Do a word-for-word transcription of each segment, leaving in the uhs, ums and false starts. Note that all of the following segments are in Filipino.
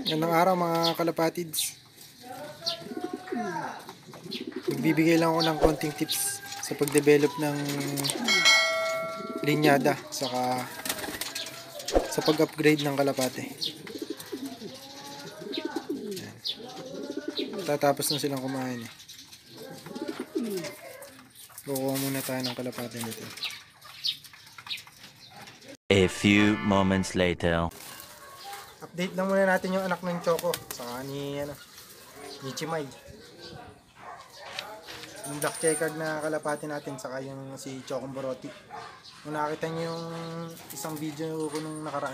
Gandang araw mga kalapatids. Magbibigay lang ako ng konting tips sa pagdevelop ng linyada saka sa pag-upgrade ng kalapate. Ayan. Tatapos na silang kumain eh. Kukuha muna tayo ng kalapate nito. A few moments later. Update lang muna natin yung anak ng Choco saka ni ano, ni Chimay. Yung black checkered na kalapati natin saka yung si Chocong Boroti. Kung nakita niyo yung isang video ko nung nakaraan,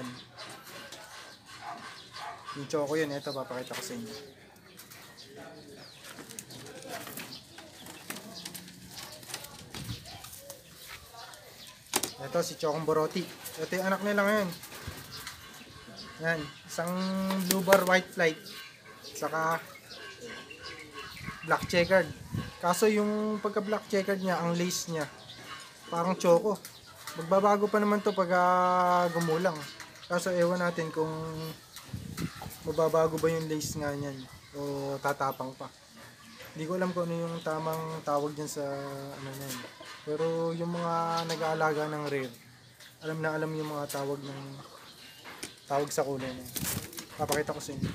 yung Choco yun, ito papakita ko sa inyo. Ito si Chocong Boroti. Ito yung anak nila ngayon. Yan, isang blue bar white flight saka black checkered. Kaso yung pagka black checkered niya, ang lace niya parang Choco. Magbabago pa naman to pag uh, gumulang. Kaso ewan natin kung mababago ba yung lace nga niyan o tatapang pa. Hindi ko alam kung ano yung tamang tawag diyan sa ano na yun. Pero yung mga nag-aalaga ng rare, alam na alam yung mga tawag ng tawag sa kulay na yun. Papakita ko sa inyo.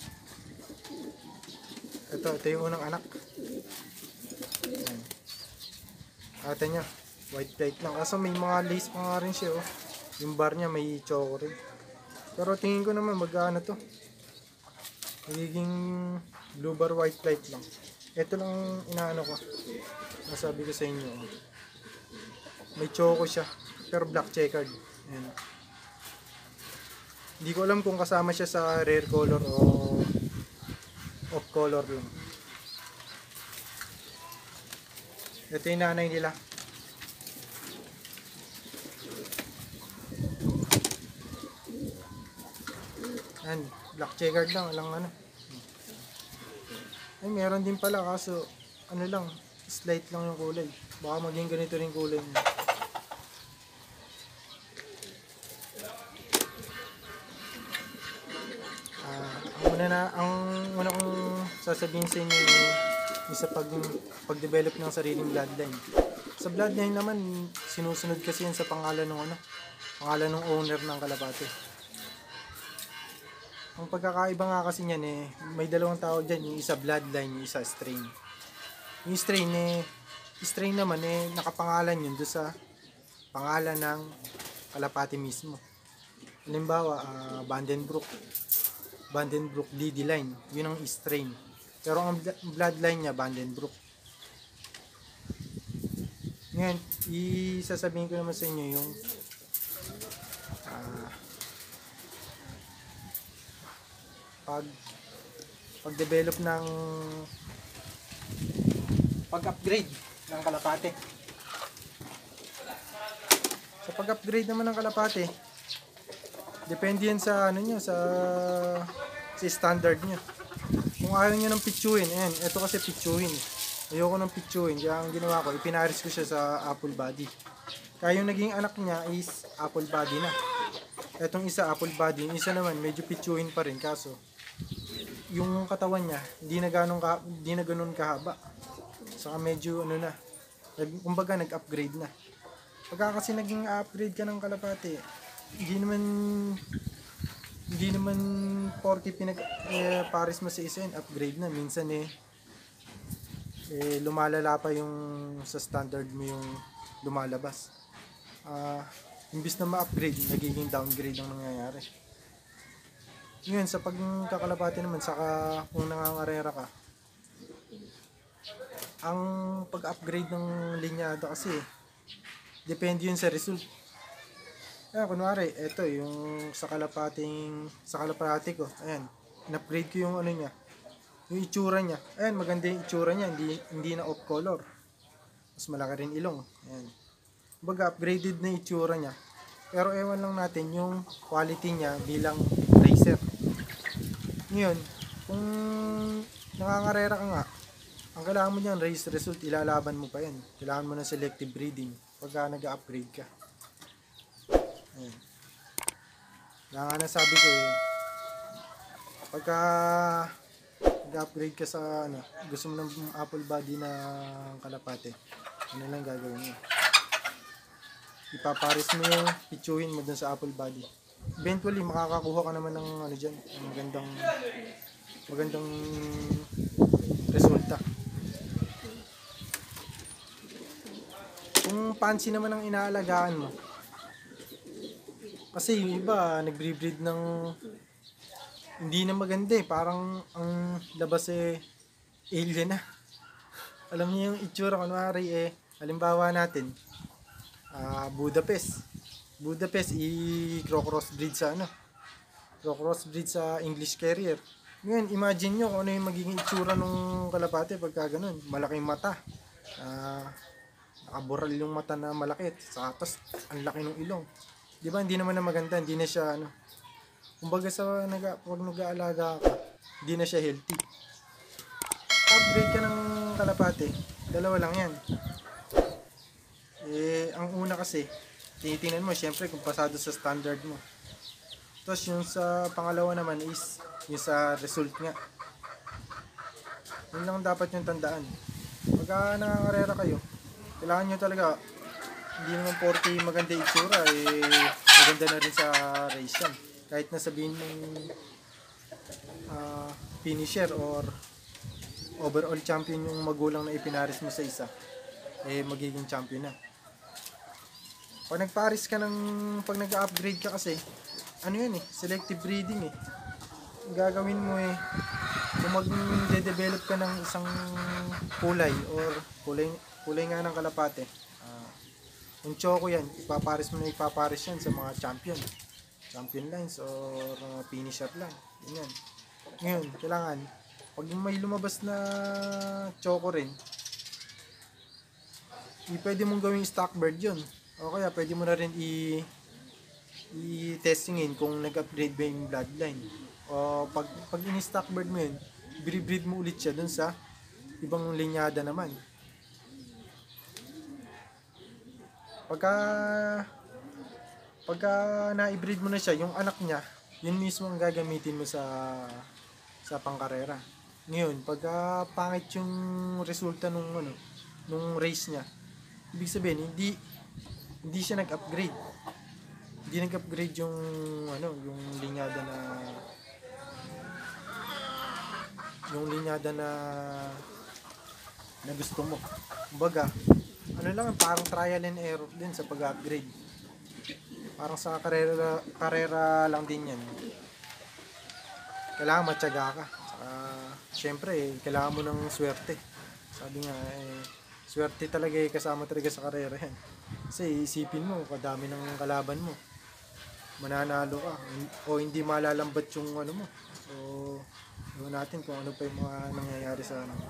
Ito, ito yung unang anak. Ayan. Ate niya, white plate lang. Kaso may mga lace pa nga rin siya, oh. Yung bar niya may Choco rin. Pero tingin ko naman mag-ano to. Magiging blue bar white plate lang. Ito lang inaano ko. Nasabi ko sa inyo, oh. May Choco siya, pero black checkered. Ayan. Hindi ko alam kung kasama siya sa rare color o off color lang. Ito yung nanay nila. Yan, black checkered lang, walang ano. Ay, meron din pala kaso ano lang, slight lang yung kulay. Baka maging ganito rin kulay niya. Una na, ang una kong sasabihin sa inyo yung sa pag, pag-develop ng sariling bloodline. Sa bloodline naman, sinusunod kasi yan sa pangalan ng ano, pangalan ng owner ng kalapate. Ang pagkakaiba nga kasi niyan eh, may dalawang tawag dyan, yung isa bloodline, yung isa strain. Yung strain eh, strain naman eh, nakapangalan yun doon sa pangalan ng kalapate mismo. Halimbawa, uh, Vandenbroek. Vandenbroek D D line, yun ang strain. Pero ang bloodline niya Vandenbroek. Ngayon, isasabihin ko naman sa inyo yung uh, pag pag-develop ng pag-upgrade ng kalapate. Sa pag-upgrade naman ng kalapate, depende yan sa ano nyo, sa, sa standard nyo. Kung ayaw nyo ng pitsuhin, ayan, ito kasi pitsuhin. Ayoko ng pitsuhin, kaya ang ginawa ko, ipinaris ko siya sa apple body. Kaya yung naging anak niya is apple body na. Etong isa apple body, yung isa naman medyo pitsuhin pa rin, kaso yung katawan niya, hindi na ganun, ka, hindi na ganun kahaba. Saka medyo ano na, kumbaga nag-upgrade na. Pagka kasi naging upgrade ka ng kalapate, hindi naman hindi naman porke pinag eh, paris mo sa isa yun, upgrade na. Minsan eh, eh lumalala pa yung sa standard mo yung lumalabas. Uh, imbis na ma-upgrade, nagiging downgrade ang nangyayari. Yun, sa pagkakalapati naman, saka kung nangangarera ka, ang pag-upgrade ng linyada kasi depende yun sa result. Ayan, kunwari, ito yung sa kalapating, sa kalapati ko, ayan, in-upgrade ko yung ano niya, yung itsura niya. Ayan, maganda yung itsura niya, hindi, hindi na off color. Mas malaki rin ilong. Ayan. Baga, upgraded na itsura niya. Pero ewan lang natin yung quality niya bilang racer. Ngayon, kung nangangarera ka nga, ang kailangan mo niyan, race result, ilalaban mo pa yan. Kailangan mo ng selective breeding pagka nag-upgrade ka. Ayan. Kaya nga nasabi ko eh, Pagka nag-upgrade ka sa ano, gusto mo ng apple body na kalapate, ano lang gagawin mo? Ipapares mo yung pitsuhin mo dun sa apple body. Eventually, makakakuha ka naman ng ano dyan, magandang magandang resulta. Kung fancy naman ang inaalagaan mo, kasi yung iba nagbre-breed ng hindi na maganda eh, parang ang labas eh alien na. Alam niyo yung itsura, kunwari eh, halimbawa natin, uh, Budapest. Budapest, i-cross breed sa ano, cross breed sa English Terrier. Ngayon, imagine nyo kung ano yung magiging itsura ng kalapate pagka ganun. Malaking mata. Uh, nakabural yung mata na malaki. Tapos, ang laki ng ilong. Di ba, hindi naman na maganda. Hindi na siya, ano, kumbaga sa, naga, pag nag-aalaga ka, hindi na siya healthy. Upgrade ka ng kalapate, dalawa lang yan. Eh, ang una kasi, tinitingnan mo, syempre, kung pasado sa standard mo. Tapos yung sa pangalawa naman is yung sa result nga. Yun lang dapat yung tandaan. Pagka nangangarera kayo, kailangan nyo talaga, hindi naman forty maganda itsura, eh, maganda na rin sa race yan. Kahit na sabihin mong uh, finisher or overall champion yung magulang na ipinaris mo sa isa, eh magiging champion na. Pag nagparis ka ng, pag nag-upgrade ka kasi, ano yun eh, selective breeding eh. Ang gagawin mo eh, kung mag-de-develop ka ng isang kulay or kulay, kulay nga ng kalapate, uh, yung choco yan, ipaparis mo na ipaparis yan sa mga champion. Champion lines or uh, finisher lang. Yan. Ngayon, kailangan, pag may lumabas na choco rin, i pwede mong gawing stock bird yun. O kaya pwede mo na rin i i-testingin kung nag-upgrade ba yung bloodline. O pag, pag in-stock bird mo yun, i-breed mo ulit siya dun sa ibang linyada naman. Pagka pagka na-breed mo na siya, yung anak niya, yun mismo ang gagamitin mo sa sa pangkarera. Ngayon, pagka pangit yung resulta nung ano, nung race niya, ibig sabihin, hindi hindi siya nag-upgrade. Hindi nag-upgrade yung ano, yung linyada na yung linyada na na gusto mo. Kumbaga, ano lang, parang trial and error din sa pag-upgrade. Parang sa karera, karera lang din yan. Kailangan matyaga ka. Saka, syempre, eh, kailangan mo ng swerte. Sabi nga, eh, swerte talaga eh, kasama talaga sa karera yan. Kasi isipin mo, kadami ng kalaban mo, mananalo ka o hindi malalambat yung ano mo. So, gawin natin kung ano pa yung mga nangyayari sa ano.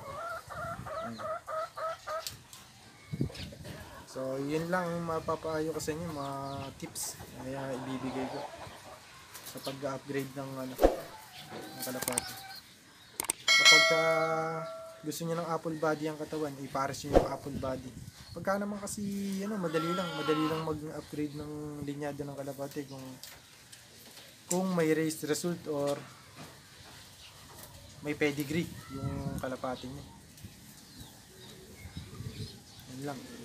So, yun lang mapapayo ko sa inyo, mga tips na ibibigay ko sa pag-upgrade ng ano, ng kalapate. Kapag ka gusto niyo ng apple body ang katawan, ipares niyo yung apple body. Pagka naman kasi ano, madali lang, madali lang mag-upgrade ng linyada ng kalapate kung kung may race result or may pedigree yung kalapate niya. Yan lang.